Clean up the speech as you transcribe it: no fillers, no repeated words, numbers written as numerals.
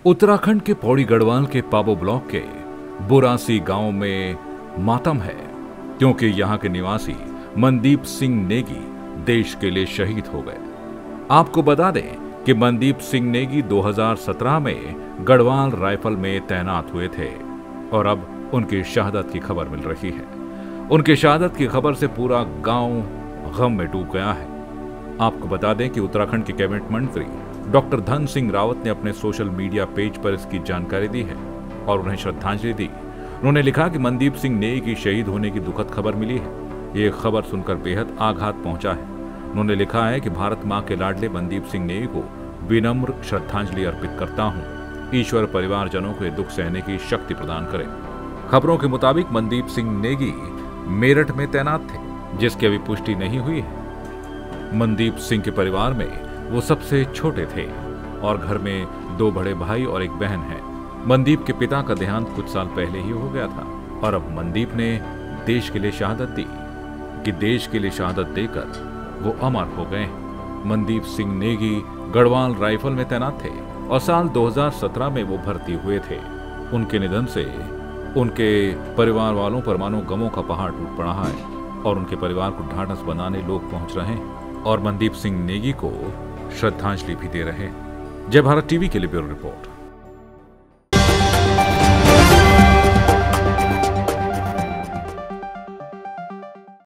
उत्तराखंड के पौड़ी गढ़वाल के पाबो ब्लॉक के बुरासी गांव में मातम है, क्योंकि यहां के निवासी मनदीप सिंह नेगी देश के लिए शहीद हो गए। आपको बता दें कि मनदीप सिंह नेगी 2017 में गढ़वाल राइफल में तैनात हुए थे और अब उनकी शहादत की खबर मिल रही है। उनकी शहादत की खबर से पूरा गांव गम में डूब गया है। आपको बता दें कि उत्तराखंड के कैबिनेट मंत्री डॉक्टर धन सिंह रावत ने अपने सोशल मीडिया पेज पर इसकी जानकारी दी है और उन्हें श्रद्धांजलि दी। उन्होंने लिखा कि मनदीप सिंह नेगी की शहीद होने की दुखद खबर मिली है। ये खबर सुनकर बेहद आघात पहुंचा है। उन्होंने लिखा है कि भारत मां के लाडले मनदीप सिंह नेगी को विनम्र श्रद्धांजलि अर्पित करता हूं। ईश्वर परिवारजनों को दुख सहने की शक्ति प्रदान करे। खबरों के मुताबिक मनदीप सिंह नेगी मेरठ में तैनात थे, जिसकी अभी पुष्टि नहीं हुई है। मनदीप सिंह के परिवार में वो सबसे छोटे थे और घर में 2 बड़े भाई और एक बहन है। मनदीप के पिता का देहांत कुछ साल पहले ही हो गया था और अब मनदीप ने देश के लिए शहादत दी कि देश के लिए शहादत देकर वो अमर हो गए। मनदीप सिंह नेगी गढ़वाल राइफल में तैनात थे और साल 2017 में वो भर्ती हुए थे। उनके निधन से उनके परिवार वालों पर मानो गमों का पहाड़ टूट पड़ा है और उनके परिवार को ढाढ़स बनाने लोग पहुंच रहे हैं और मनदीप सिंह नेगी को श्रद्धांजलि भी दे रहे हैं। जय भारत टीवी के लिए ब्यूरो रिपोर्ट।